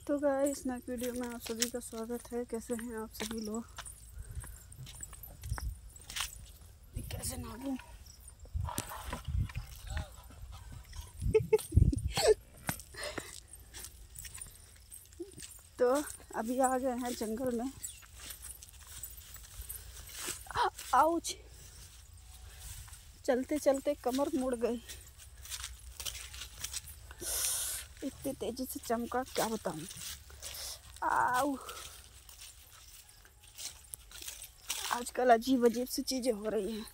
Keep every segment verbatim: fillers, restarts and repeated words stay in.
तो गाइस नए वीडियो में आप सभी का स्वागत है। कैसे हैं आप सभी लोग? कैसे नागू तो अभी आ गए हैं जंगल में। आउच, चलते चलते कमर मुड़ गई, इतनी तेजी से चमका क्या बताऊं। आउ, आजकल अजीब अजीब सी चीजें हो रही हैं।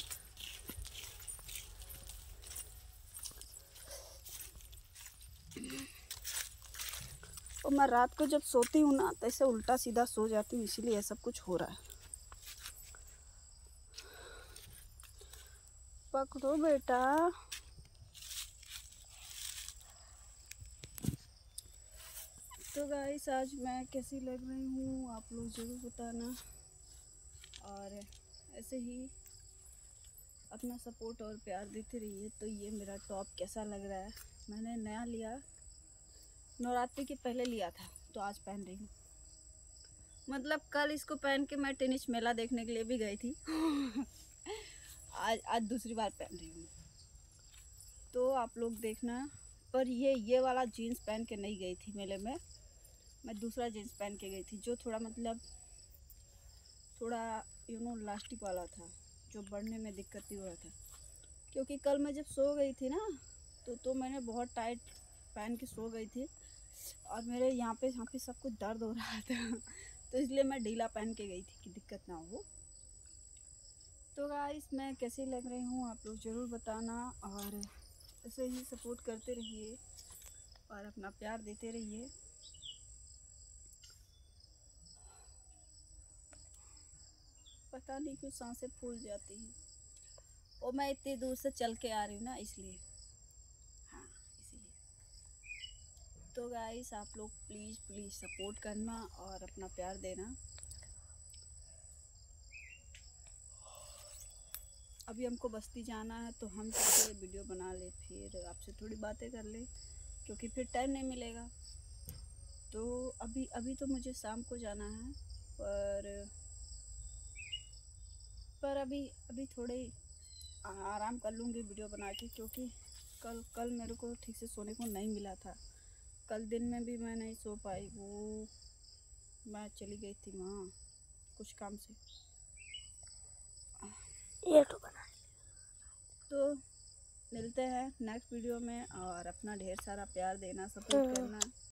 और मैं रात को जब सोती हूँ ना तो ऐसे उल्टा सीधा सो जाती हूँ, इसीलिए ये सब कुछ हो रहा है। पकड़ो बेटा। तो गाइस आज मैं कैसी लग रही हूँ आप लोग ज़रूर बताना, और ऐसे ही अपना सपोर्ट और प्यार देते रहिए। तो ये मेरा टॉप कैसा लग रहा है, मैंने नया लिया, नवरात्रि के पहले लिया था, तो आज पहन रही हूँ। मतलब कल इसको पहन के मैं टेनिस मेला देखने के लिए भी गई थी आज आज दूसरी बार पहन रही हूँ। तो आप लोग देखना। पर ये ये वाला जीन्स पहन के नहीं गई थी मेले में, मैं दूसरा जीन्स पहन के गई थी जो थोड़ा मतलब थोड़ा यू नो इलास्टिक वाला था, जो बढ़ने में दिक्कत ही हो रहा था। क्योंकि कल मैं जब सो गई थी ना तो तो मैंने बहुत टाइट पहन के सो गई थी, और मेरे यहाँ पे यहाँ पे सब कुछ दर्द हो रहा था तो इसलिए मैं ढीला पहन के गई थी कि दिक्कत ना हो। तो गाइस मैं कैसी लग रही हूँ आप लोग ज़रूर बताना, और ऐसे ही सपोर्ट करते रहिए और अपना प्यार देते रहिए। पता नहीं क्यों सांसें फूल जाती हैं, और मैं इतनी दूर से चल के आ रही हूँ ना, इसलिए। हाँ, इसीलिए। तो गाइस आप लोग प्लीज़ प्लीज़ सपोर्ट करना और अपना प्यार देना। अभी हमको बस्ती जाना है तो हम सोचे वीडियो बना ले, फिर आपसे थोड़ी बातें कर ले, क्योंकि फिर टाइम नहीं मिलेगा। तो अभी अभी तो मुझे शाम को जाना है, पर पर अभी अभी थोड़े आराम कर लूँगी वीडियो बना के, क्योंकि कल कल मेरे को ठीक से सोने को नहीं मिला था। कल दिन में भी मैं नहीं सो पाई, वो मैं चली गई थी वहाँ कुछ काम से। ये तो बना। तो मिलते हैं नेक्स्ट वीडियो में, और अपना ढेर सारा प्यार देना, सपोर्ट करना।